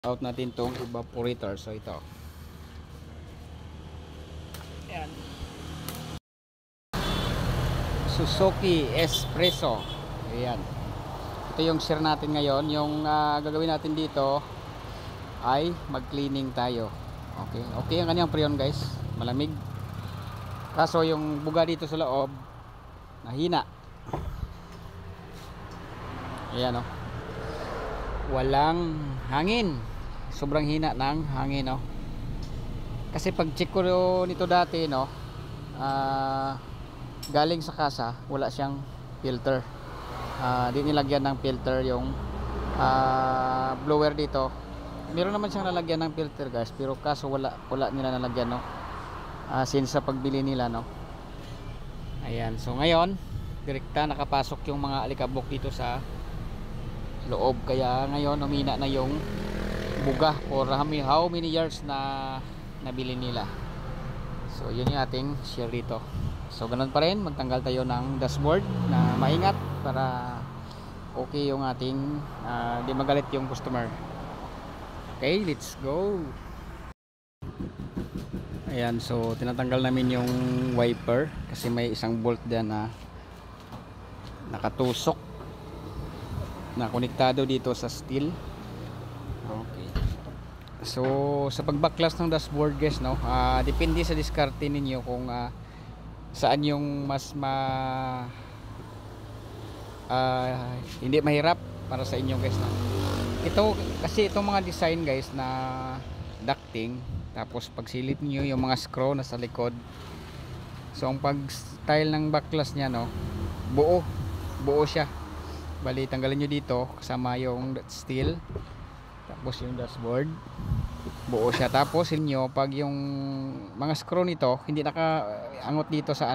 Out natin tong evaporator. So ito, ayan, Suzuki Espresso. Ayan, ito yung share natin ngayon. Yung gagawin natin dito ay mag cleaning tayo. Okay, okay ang kanyang preon guys, malamig. Kaso yung buga dito sa loob nahina. Ayan, walang hangin, sobrang hina ng hangin, kasi pag check ko nito dati, galing sa kasa wala siyang filter. Di nilagyan ng filter yung blower dito. Meron naman siyang lalagyan ng filter guys, pero kaso wala nila nalagyan, since sa pagbili nila, ayan. So ngayon direkta nakapasok yung mga alikabok dito sa loob, kaya ngayon umina na yung buga for how many years na nabili nila. So yun yung ating share dito. So ganun pa rin, magtanggal tayo ng dashboard na maingat para okay yung ating di magalit yung customer. Okay, let's go. Ayan, so tinatanggal namin yung wiper kasi may isang bolt dyan na nakatusok na konektado dito sa steel. Okay. So sa pagbaklas ng dashboard guys, depende sa diskarte ninyo kung saan yung mas hindi mahirap para sa inyo guys, ito kasi itong mga design guys na ducting, tapos pagsilip niyo yung mga screw na sa likod. So ang pag style ng baklas niya, buo siya. Bali tanggalin nyo dito kasama yung steel, tapos yung dashboard buo siya. Tapos inyo pag yung mga screw nito hindi nakaangot dito sa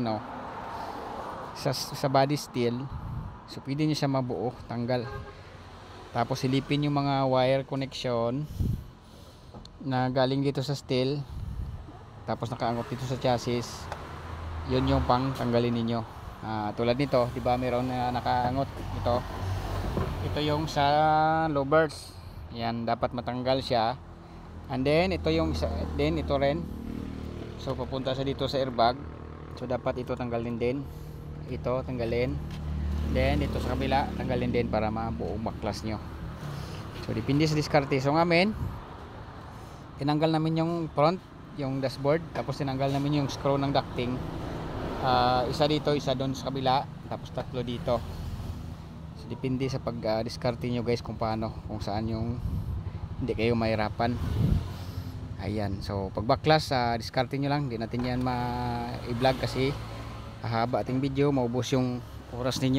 sa body steel, so pwede nyo siya mabuo tanggal. Tapos silipin yung mga wire connection na galing dito sa steel, tapos nakaangot dito sa chassis. Yun yung pang tanggalin ninyo. Tulad nito, di ba meron na nakaangot ito yung sa lovers. Yan, dapat matanggal siya. And then ito yung ito rin. So papunta sa dito sa airbag. So dapat ito tanggalin din. Ito tanggalin. Then ito sa kabila tanggalin din para mabuong baklas nyo. So depende sa diskarte. So ngamin tinanggal namin yung front, yung dashboard, tapos tinanggal namin yung screw ng ducting. Isa dito, isa doon sa kabila, tapos tatlo dito. So depende sa pag diskarte nyo guys kung paano, kung saan yung hindi kayo mahirapan. Ayan, so pag baklas, diskarte nyo lang. Hindi natin yan ma-i-vlog kasi hahaba ating video, maubos yung oras ninyo.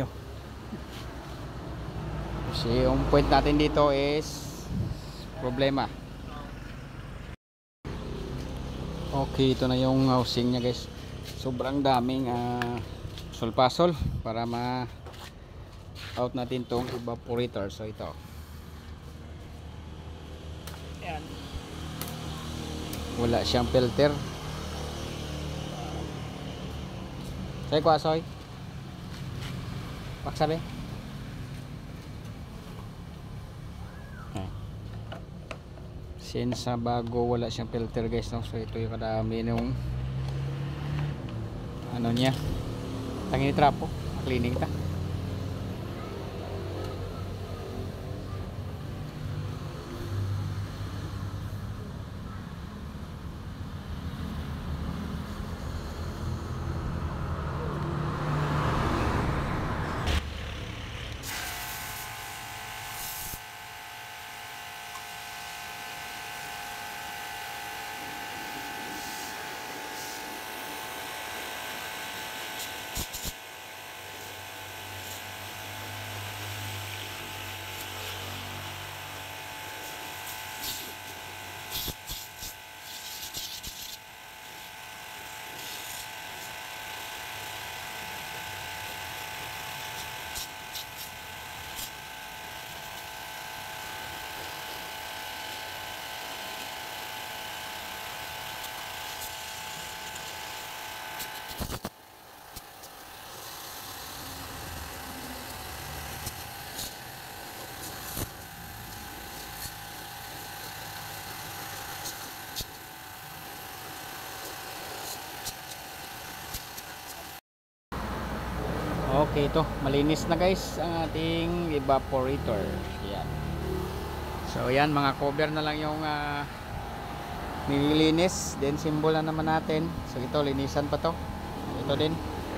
Kasi yung point natin dito is problema. Okay, ito na yung housing nya guys. Sobrang daming sulpasol para out natin tong evaporator. So ito, ayan, wala siyang filter. Say ko asoy paksabi. Since sa bago wala siyang filter guys, so ito yung kadami nung niya, tangin ni trapo, cleaning ta. Okay, ito malinis na guys ang ating evaporator. Yan. So yan, mga cover na lang yung nililinis. Then symbol na naman natin. So ito, linisan pa to. Ito din.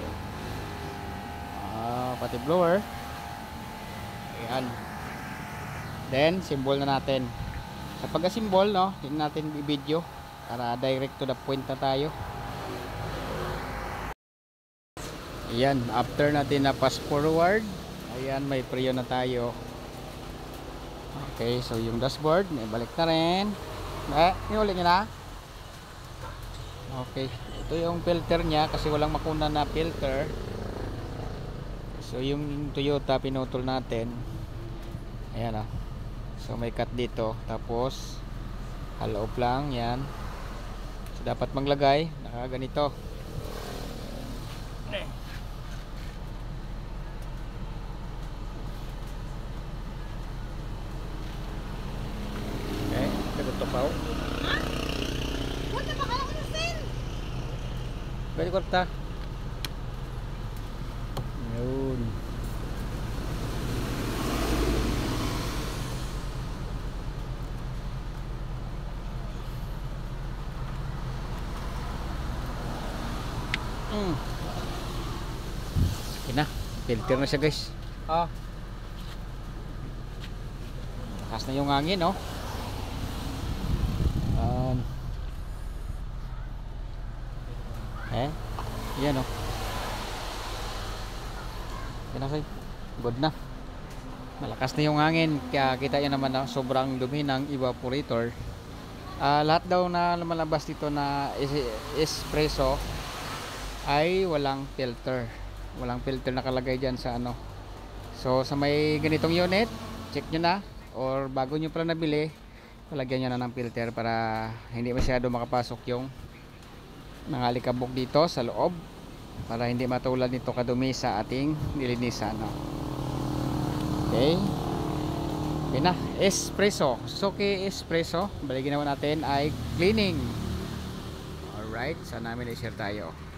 Pati blower. Ayan. Then symbol na natin. Sa pagka-symbol, no, hindi natin i-video para direct to the point na tayo. Ayan, after natin na pass forward, ayan, may preo na tayo. Okay, so yung dashboard, balik na rin. Iulit nyo na. Okay, ito yung filter nya kasi walang makuna na filter. So yung Toyota pinutol natin. Ayan, so may cut dito. Tapos hollow lang, yan. So dapat maglagay nakaganito. Tupaw. Wala ba ka ng sin? Pwede korta. Yun. Okay na. Filter na siya guys. Lakas na yung hangin, no? Yan o. Yan na, good na. Malakas na yung hangin. Kaya kita yan naman na sobrang dumi ng evaporator. Lahat daw na lumalabas dito na espresso ay walang filter. Walang filter nakalagay dyan sa ano. So sa may ganitong unit, check nyo na. Or bago nyo pala nabili, palagyan nyo na ng filter para hindi masyado makapasok yung mga alikabok dito sa loob, para hindi matulad nito kadumi sa ating nilinisan, no? Okay. Okay na, espresso. Suki espresso. Bali ginawa natin ay cleaning. Alright, sana namin i-share tayo.